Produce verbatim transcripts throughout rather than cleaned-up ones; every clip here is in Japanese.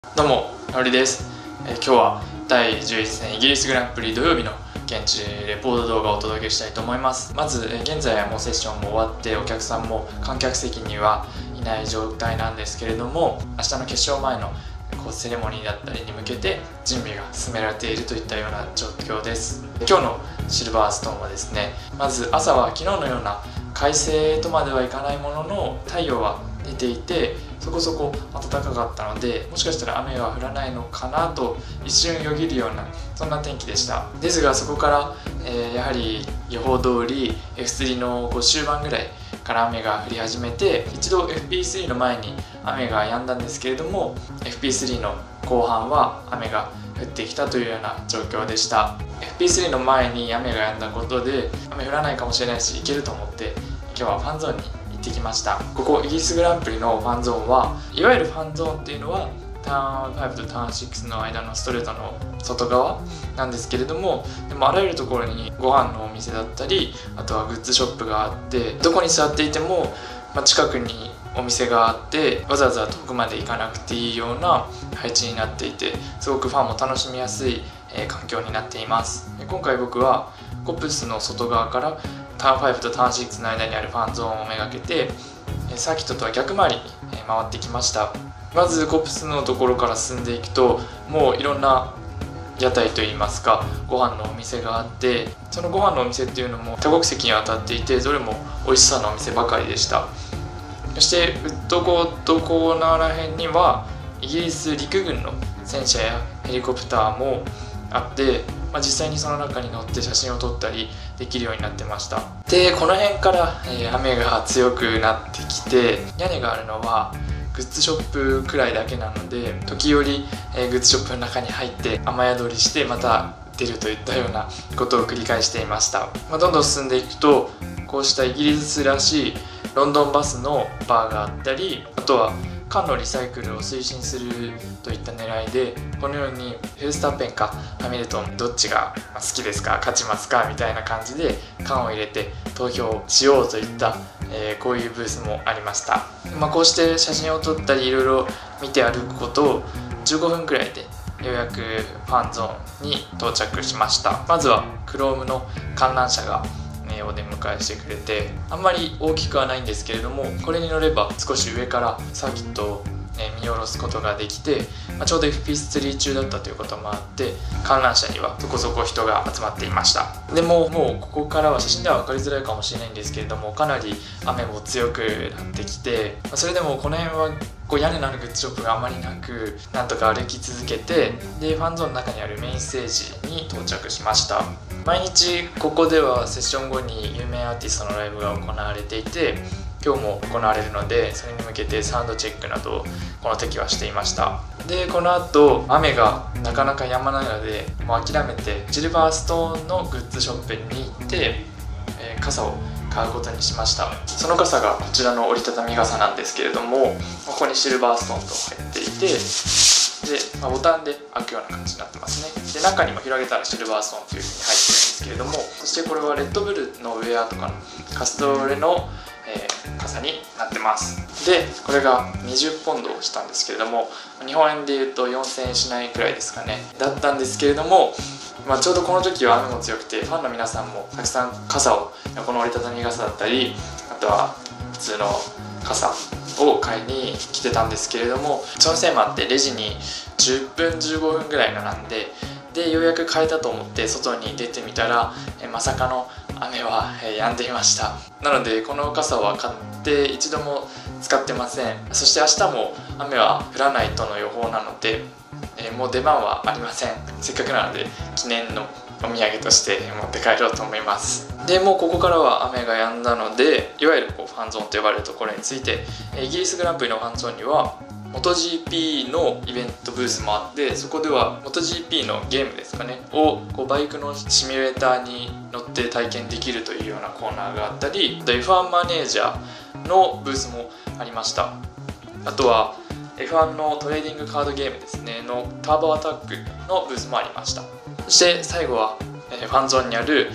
どうも、のりです。えー、今日はだいじゅういち戦イギリスグランプリ土曜日の現地レポート動画をお届けしたいと思います。まず、えー、現在はもうセッションも終わってお客さんも観客席にはいない状態なんですけれども、明日の決勝前のコースセレモニーだったりに向けて準備が進められているといったような状況です。今日のシルバーストーンはですね、まず朝は昨日のような快晴とまではいかないものの太陽は出ていてそこそこ暖かかったので、もしかしたら雨は降らないのかなと一瞬よぎるようなそんな天気でした。ですがそこから、えー、やはり予報通り エフスリー のご終盤ぐらいから雨が降り始めて、一度 エフピースリー の前に雨が止んだんですけれども エフピースリー の後半は雨が降ってきたというような状況でした。 エフピースリー の前に雨が止んだことで雨降らないかもしれないし、行けると思って今日はファンゾーンに行ってきました。ここイギリスグランプリのファンゾーンはいわゆるファンゾーンっていうのはターンごとターンろくの間のストレートの外側なんですけれども、でもあらゆるところにご飯のお店だったり、あとはグッズショップがあって、どこに座っていても、まあ、近くにお店があってわざわざ遠くまで行かなくていいような配置になっていて、すごくファンも楽しみやすい、えー、環境になっています。今回僕はコプスの外側からターンごとターンろくの間にあるファンゾーンをめがけてサーキットとは逆回りに回ってきました。まずコプスのところから進んでいくと、もういろんな屋台といいますかご飯のお店があって、そのご飯のお店っていうのも多国籍にわたっていて、どれも美味しそうなお店ばかりでした。そしてウッドコートコーナーらへんにはイギリス陸軍の戦車やヘリコプターもあって、まあ、実際にその中に乗って写真を撮ったりできるようになってました。でこの辺から、えー、雨が強くなってきて、屋根があるのはグッズショップくらいだけなので、時折、えー、グッズショップの中に入って雨宿りしてまた出るといったようなことを繰り返していました。まあ、どんどん進んでいくとこうしたイギリスらしいロンドンバスのバーがあったり、あとは缶のリサイクルを推進するといった狙いで、このようにフェルスタッペンかハミルトンどっちが好きですか、勝ちますかみたいな感じで缶を入れて投票しようといった、えー、こういうブースもありました。まあ、こうして写真を撮ったりいろいろ見て歩くことをじゅうごふんくらいでようやくファンゾーンに到着しました。まずはクロームの観覧車がお出迎えしてくれて、あんまり大きくはないんですけれども、これに乗れば少し上からサーキットを見下ろすことができて、まあ、ちょうど エフピースリー 中だったということもあって観覧車にはそこそこ人が集まっていました。でももうここからは写真では分かりづらいかもしれないんですけれども、かなり雨も強くなってきて、それでもこの辺はこう屋根のあるグッズショップがあまりなく、なんとか歩き続けて、でファンゾーンの中にあるメインステージに到着しました。毎日ここではセッション後に有名アーティストのライブが行われていて、今日も行われるのでそれに向けてサウンドチェックなどをこの時はしていました。でこの後雨がなかなか止まないので、もう諦めてシルバーストーンのグッズショップに行って、えー、傘を買うことにしました。その傘がこちらの折りたたみ傘なんですけれども、ここにシルバーストーンと入っていて、で、まあ、ボタンで開くような感じになってますね。で中にも広げたらシルバーストーンという風に入ってるんですけれども、そしてこれはレッドブルのウェアとかのカストレの、えー、傘になってます。でこれがにじゅっポンドしたんですけれども、日本円でいうとよんせんえんしないくらいですかねだったんですけれども、まあ、ちょうどこの時は雨も強くてファンの皆さんもたくさん傘を、この折りたたみ傘だったり、あとは普通の傘を買いに来てたんですけれども、そのせいもあってレジにじゅっぷんじゅうごふんぐらい並んで、でようやく買えたと思って外に出てみたら、えまさかの雨は、え止んでいました。なのでこの傘は買って一度も使ってません。そして明日も雨は降らないとの予報なので、えもう出番はありません。せっかくなので記念のお土産として持って帰ろうと思います。でもうここからは雨が止んだので、いわゆるこうファンゾーンと呼ばれるところについて、イギリスグランプリのファンゾーンには モトジーピー のイベントブースもあって、そこでは モトジーピー のゲームですかねをこうバイクのシミュレーターに乗って体験できるというようなコーナーがあったり、 エフワン マネージャーのブースもありました。あとは エフワン のトレーディングカードゲームですねのターボアタックのブースもありました。そして最後はファンゾーンにある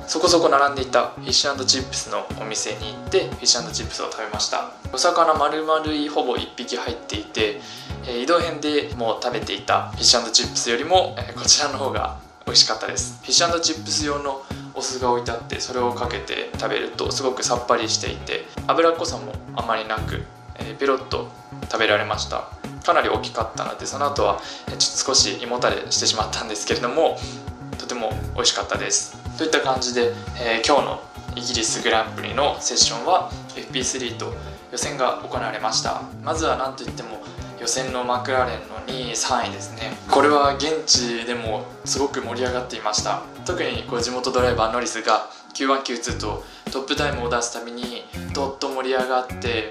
そこそこ並んでいたフィッシュ&チップスのお店に行ってフィッシュ&チップスを食べました。お魚丸々ほぼいっぴき入っていて、移動編でもう食べていたフィッシュ&チップスよりもこちらの方が美味しかったです。フィッシュ&チップス用のお酢が置いてあって、それをかけて食べるとすごくさっぱりしていて、脂っこさもあまりなく、えー、ペロッと食べられました。かなり大きかったので、その後はちょっと少し胃もたれしてしまったんですけれども、とても美味しかったです。といった感じで、えー、今日のイギリスグランプリのセッションは エフピースリー と予選が行われました。まずは何といっても予選のマクラーレンのにいさんいですね。これは現地でもすごく盛り上がっていました。特にこう地元ドライバーノリスが キューワンキューツー とトップタイムを出すたびにどっと盛り上がって、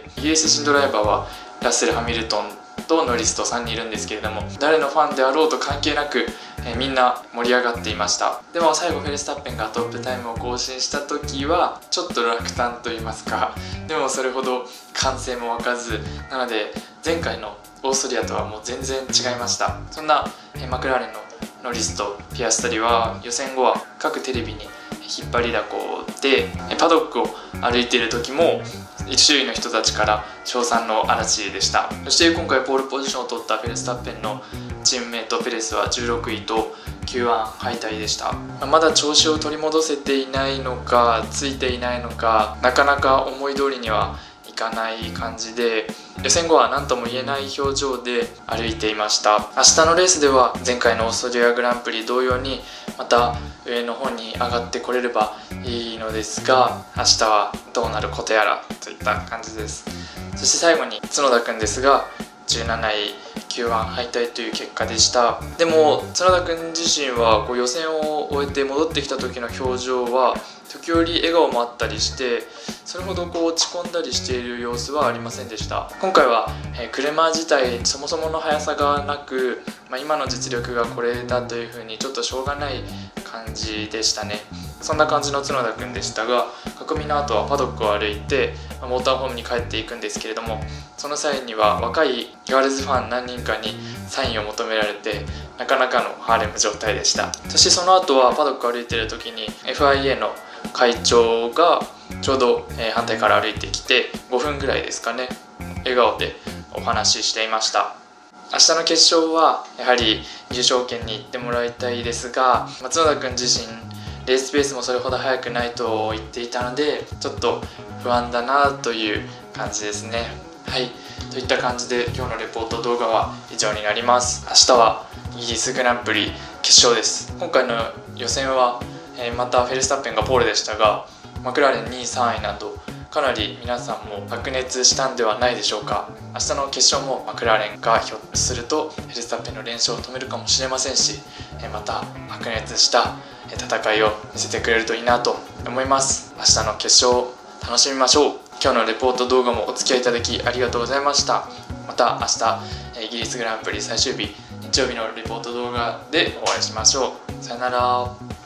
イギリス人ドライバーはラッセル・ハミルトンとノリスとさんにんいるんですけれども、誰のファンであろうと関係なく、えー、みんな盛り上がっていました。でも最後フェルスタッペンがトップタイムを更新した時はちょっと落胆と言いますか、でもそれほど歓声も沸かず、なので前回のオーストリアとはもう全然違いました。そんな、えー、マクラーレンのノリスとピアスタリは予選後は各テレビに引っ張りだこでパドックを歩いている時も周囲の人たちから称賛の嵐でした。そして今回ポールポジションを取ったフェルスタッペンのチームメイトペレスはじゅうろくいと キューワン 敗退でした。まだ調子を取り戻せていないのかついていないのか、なかなか思い通りにはいかない感じで、予選後は何とも言えない表情で歩いていました。明日のレースでは前回のオーストリアグランプリ同様にまた上の方に上がってこれればいいのですが、明日はどうなることやらといった感じです。そして最後に角田くんですがじゅうなない キューワン 敗退という結果でした。でも角田くん自身はこう予選を終えて戻ってきた時の表情は時折笑顔もあったりして、それほどこう落ち込んだりしている様子はありませんでした。今回は、えー、車自体そもそもの速さがなく、まあ、今の実力がこれだというふうにちょっとしょうがない感じでしたね。そんな感じの角田くんでしたが、囲みの後はパドックを歩いてモーターホームに帰っていくんですけれども、その際には若いガールズファン何人かにサインを求められて、なかなかのハーレム状態でした。そしてその後はパドックを歩いている時に エフアイエー の会長がちょうど反対から歩いてきてごふんぐらいですかね、笑顔でお話ししていました。明日の決勝はやはり優勝権に行ってもらいたいですが、角田くん自身レースペースもそれほど速くないと言っていたので、ちょっと不安だなという感じですね。はい、といった感じで今日のレポート動画は以上になります。明日はイギリスグランプリ決勝です。今回の予選はまたフェルスタッペンがポールでしたが、マクラーレンにいさんいなどかなり皆さんも白熱したんではないでしょうか。明日の決勝もマクラーレンがひょっとするとフェルスタッペンの連勝を止めるかもしれませんし、また白熱した戦いを見せてくれるといいなと思います。明日の決勝楽しみましょう。今日のレポート動画もお付き合いいただきありがとうございました。また明日イギリスグランプリ最終日日曜日のレポート動画でお会いしましょう。さよなら。